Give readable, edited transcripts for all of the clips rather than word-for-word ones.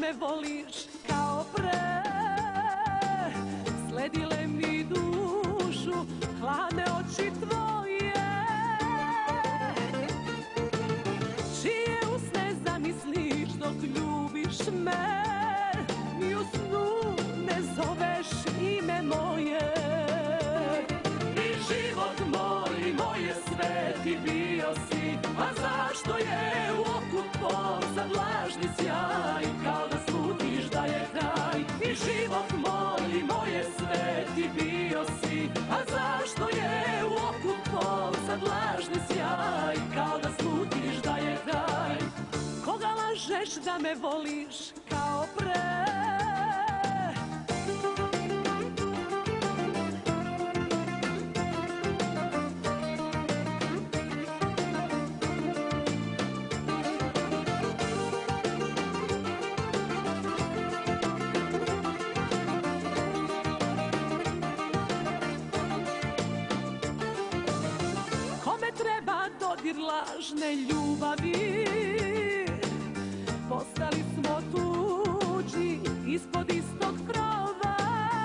me voliš kao pre. Sledile mi dušu hladne oči tvoje, čije usne zamisliš dok ljubiš me. Ni u snu ne zoveš ime moje. I život moj, moje sve ti bio si, a zašto je u oku tvom sad lažni sjaj, kao da slutiš da je kraj. I život moj, moje sve ti bio si, a zašto je u oku tvom sad lažni sjaj, kao da slutiš da je kraj. Koga lažeš da me voliš kao pre? Treba dodir lažne ljubavi, postali smo tuđi ispod istog krova.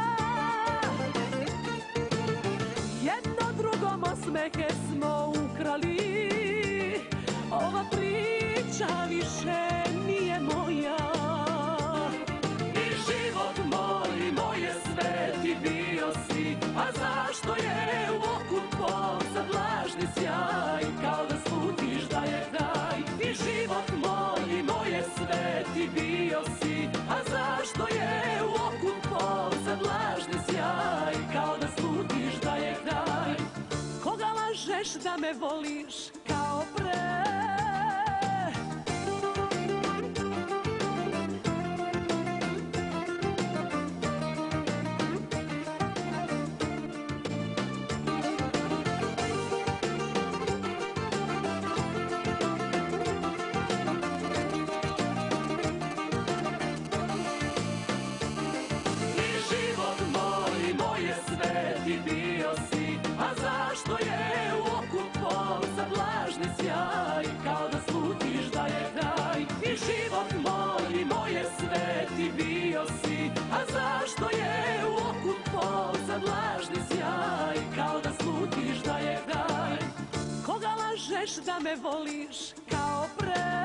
Jedno drugom osmehe smo ukrali, ova priča više nije moja. I život moj, moje sve ti bio si, a zašto je u oku tvom sad lažni sjaj, kao da slutiš da je kraj. I život moj, moje sve ti bio si, a zašto je u oku tvom sad lažni sjaj, kao da slutiš da je kraj. Koga lažeš da me voliš kao pre? Ti bio si, a zašto je u oku tvom sad lažni sjaj, kao da slutiš da je kraj. I život moj, moje sve ti bio si, a zašto je u oku tvom sad lažni sjaj, kao da slutiš da je kraj. Koga lažeš da me voliš kao pre?